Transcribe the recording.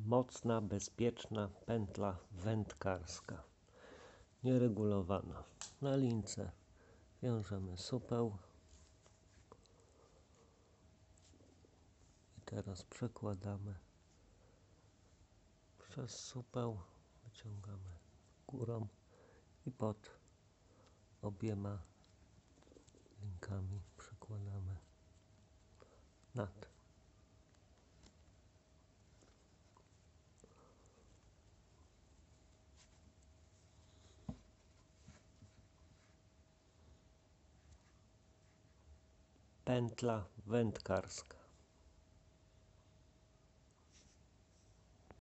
Mocna, bezpieczna pętla wędkarska, nieregulowana. Na lince wiążemy supeł i teraz przekładamy przez supeł, wyciągamy górą i pod obiema linkami przekładamy nad. Pętla wędkarska.